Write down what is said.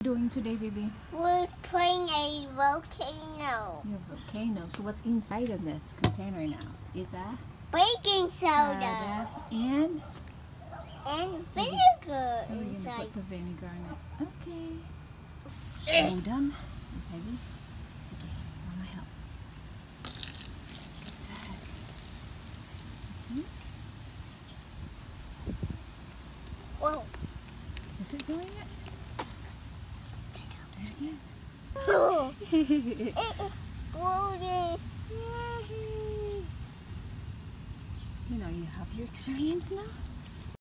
doing today, baby? We're playing a volcano. Your volcano. So what's inside of this container now? Is that Baking soda. and And vinegar we're gonna inside. put the vinegar in it. Okay. Slow down. It's heavy. It's okay. Mama help. Get that. Whoa. Is it doing it? Do it again. Oh, it exploded. Yay! You know you have your experience now.